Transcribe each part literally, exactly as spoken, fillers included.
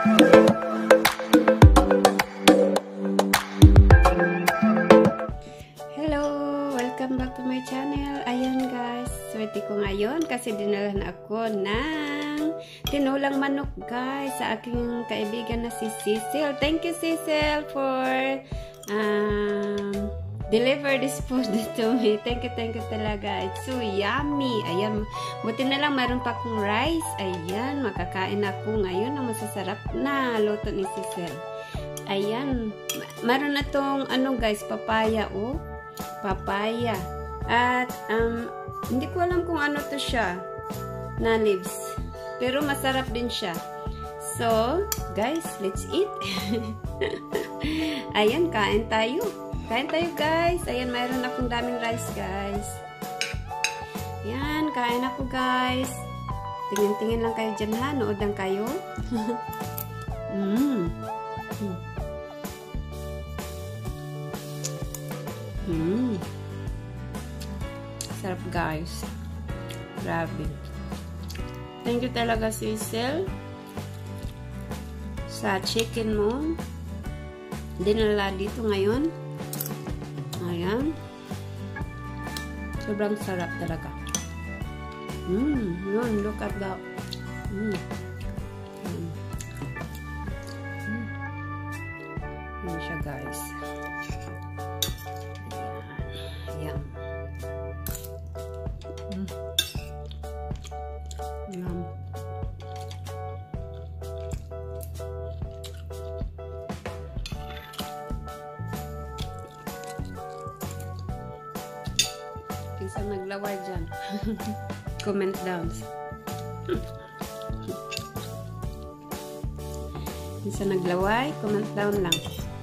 Welcome back to my channel. Ayan guys, swerte ko ngayon kasi dinalahan ako ng tinulang manok guys sa aking kaibigan na si Cecil. Thank you Cecil for um, deliver this food to me. Thank you, thank you talaga. It's so yummy. Ayan, buti na lang mayroon pa akong rice. Ayan, makakain ako ngayon ng masasarap na luto ni Cecil. Ayan, mayroon na tong ano guys, papaya oh. Papaya. At, um, hindi ko alam kung ano to siya na leaves. Pero masarap din siya. So, guys, let's eat. Ayan, kain tayo. Kain tayo, guys. Ayan, mayroon akong daming rice, guys. Ayan, kain ako, guys. Tingin-tingin lang kayo dyan, ha? Nood lang kayo. Mmm. Mmm. Sarap guys. Grabe. Thank you talaga Cecil sa chicken mo. Dinala dito ngayon. Ayan. Sobrang sarap talaga. Mmm. Yun. Look at that. Mmm. Mmm. Yun siya guys. Ayan. Mm. Ayan. Isang naglaway dyan. Comment down. Isang naglaway, comment down lang.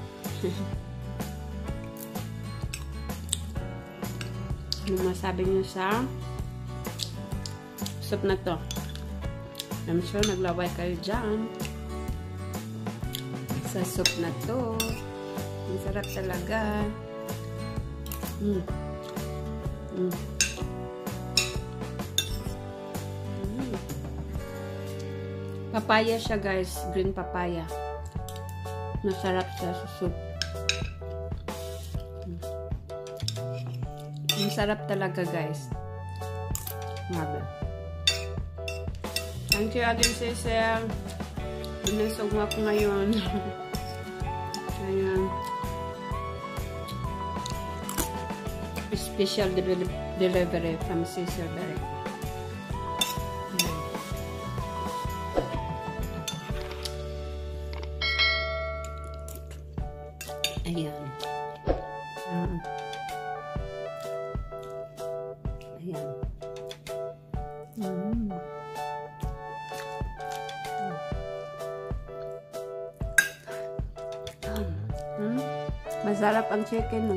Ano masabi nyo sa soup na to? I'm sure naglaway kayo dyan sa soup na to. Ang sarap talaga. Mm. Mm. Mm. Papaya siya guys. Green papaya. Masarap siya sa soup. Ang sarap talaga guys. Mabe. Thank you again Cecil. Binusog mo ako ngayon. Ayan. Special de delivery from Cecil Berry. Ayan. Ayan. Ayan. Mm. Mm. Masarap ang chicken, no?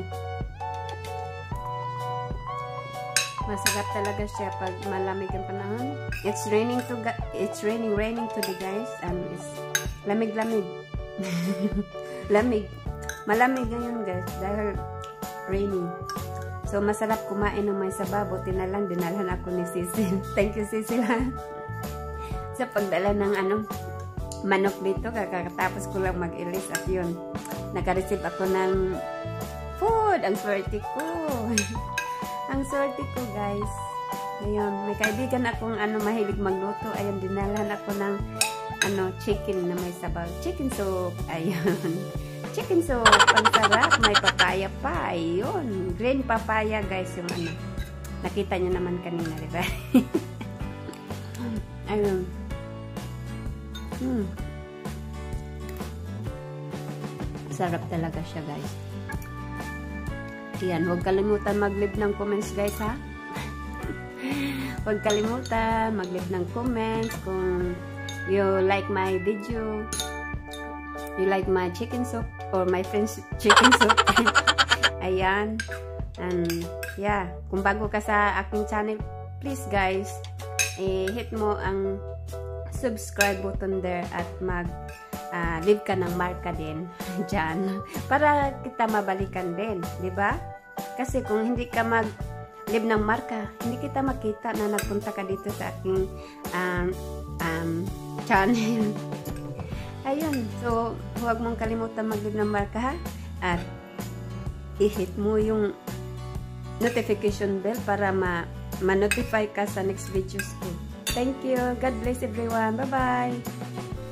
Masarap talaga siya pag malamig ang panahon. It's raining to it's raining raining today, guys. Um, it's lamig-lamig. Lamig. Malamig ngayon, guys, dahil raining. So, masarap kumain ng may sabaw. Buti na lang, dinalhan ako ni Cecil. Thank you, Cecil, ha? Sa pagdala ng ano, manok dito, kakatapos ko lang mag-ilis at yun. Naka-receive ako ng food. Ang swerte ko. Ang swerte ko, guys. Ayun, may kaibigan akong ano, mahilig magluto. Ayun, dinalhan ako ng ano, chicken na may sabaw. Chicken soup. Ayun. Chicken soup. Ang sarap. May papaya pa. Ayun. Green papaya, guys. Yung ano. Nakita nyo naman kanina, diba? Ayun. Hmm. Sarap talaga siya, guys. Yan. Huwag kalimutan mag-leave ng comments, guys, ha? Huwag kalimutan mag-leave ng comments kung you like my video, you like my chicken soup, or my friend's chicken soup. Ayan. And, yeah. Kung bago ka sa aking channel, please, guys, eh, hit mo ang subscribe button there at mag uh, leave ka ng marka din dyan para kita mabalikan din, di ba? Kasi kung hindi ka mag leave ng marka, hindi kita makita na nagpunta ka dito sa aking um, um, channel. yun. So, huwag mong kalimutan mag-leave ng marka ha. At i-hit mo yung notification bell para ma ma-notify ka sa next videos ko. Thank you. God bless everyone. Bye-bye.